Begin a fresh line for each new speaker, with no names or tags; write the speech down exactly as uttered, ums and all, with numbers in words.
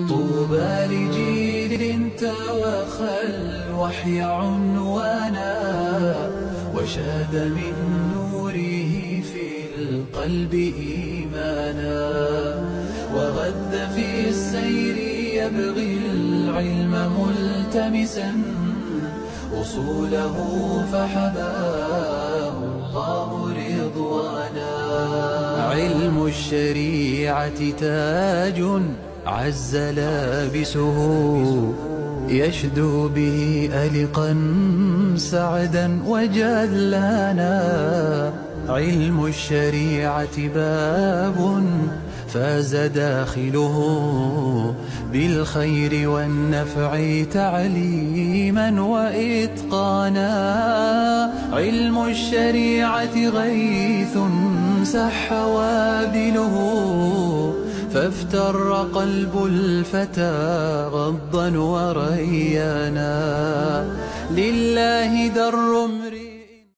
طوبى لجيل توخى الوحي عنوانا وشاد من نوره في القلب إيمانا وغد في السير يبغي العلم ملتمسا وصوله فحباه الله رضوانا. علم الشريعة تاج عز لابسه يشدو به ألقا سعدا وجلانا. علم الشريعة باب فاز داخله بالخير والنفع تعليما وإتقانا. علم الشريعة غيث سح وابله فافتر قلب الفتى غضا وريانا. لله در امرئ